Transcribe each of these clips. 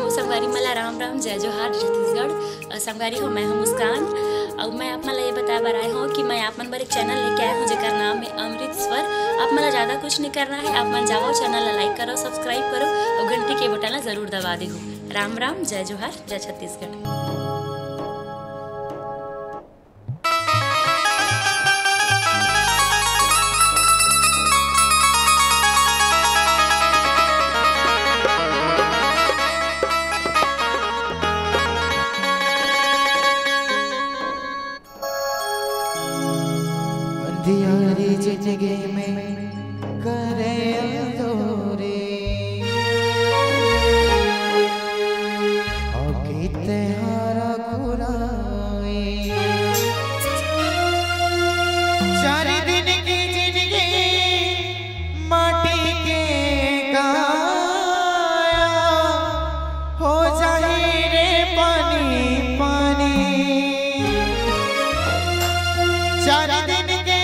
हो संगवारी मला राम राम जय जोहार छत्तीसगढ़। संगवारी हो मैं हूँ मुस्कान और मैं आप मला ये बताया बर आए हूँ कि मैं आप मन बर एक चैनल लेके आया हूँ जेकर नाम है अमृत स्वर। आप मला ज़्यादा कुछ नहीं करना है, आप मन जाओ चैनल ला लाइक करो, सब्सक्राइब करो और घंटी के बटन ला जरूर दबा दे हो। राम राम जय जोहार जय छत्तीसगढ़। अंधियारी जिंदगी में करे अधूरे आगे तेहारा खुराए। चार दिन की जिंदगी माटी के गाया हो जाए रे पानी पानी। चार दिन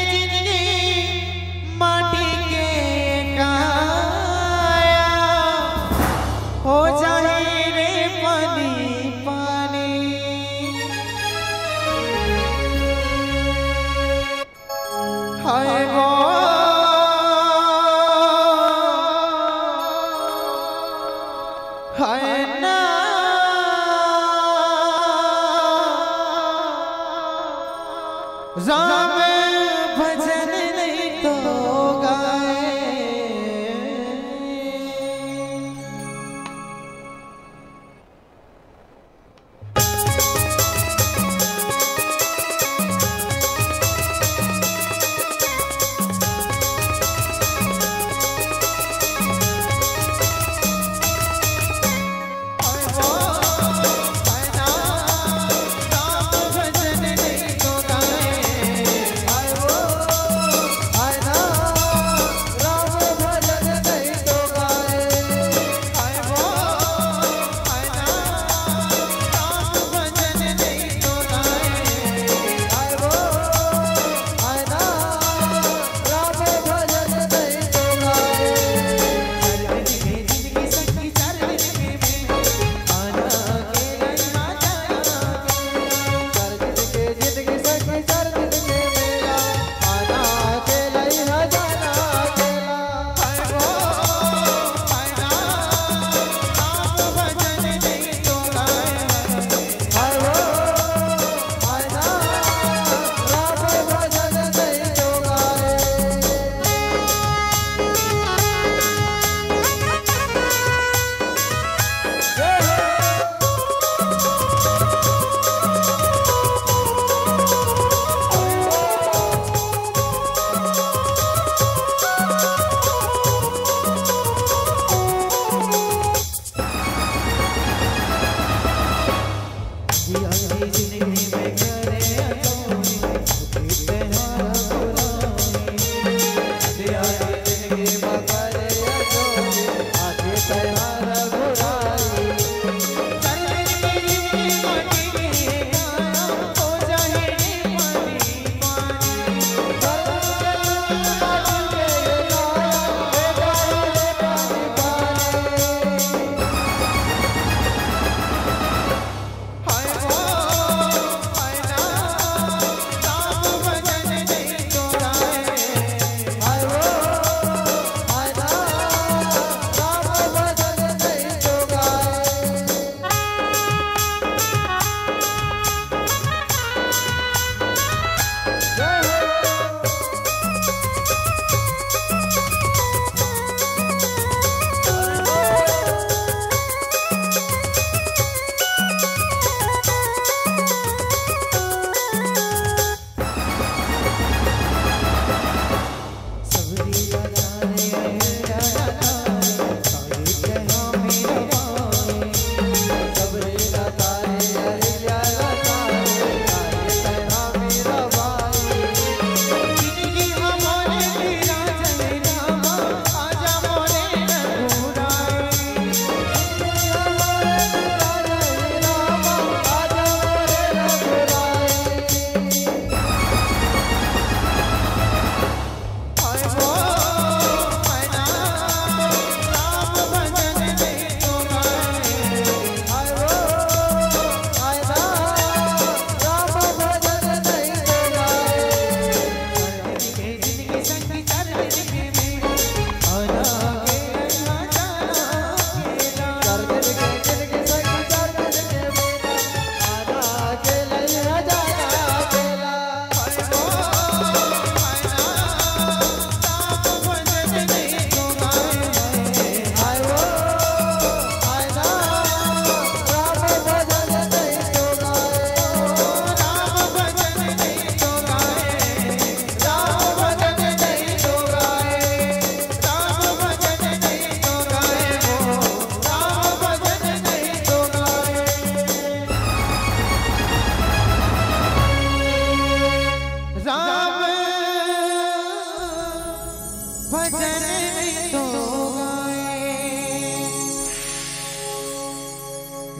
माटी के काया हो जाए रे पानी पानी। हाय गो हाय ना राम भजन नहीं तो गाए।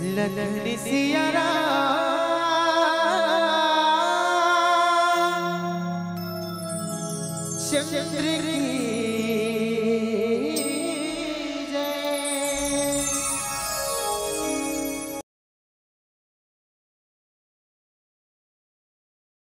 लखन सिया राम चंद्र की